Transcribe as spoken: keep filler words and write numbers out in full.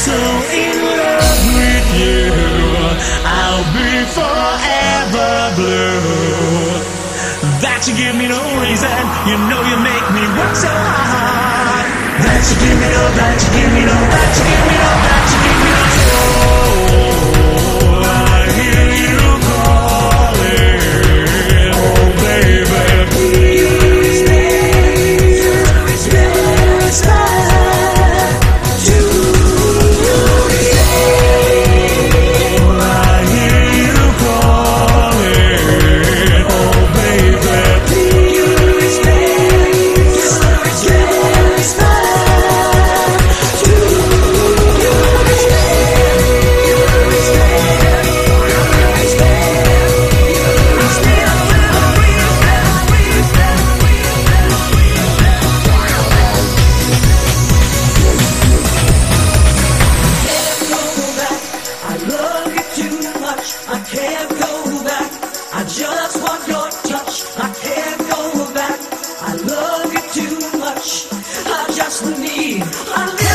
so in love with you, I'll be forever blue. That you give me no reason, you know you make me work so hard. That you give me no, that you give me no, that you give me no, that you give me no. Oh, I hear you calling, oh baby, please stay, stay, to oh, I hear you calling, oh baby, please stay, stay, stay. I can't go back. I just want your touch. I can't go back. I love you too much. I just need. I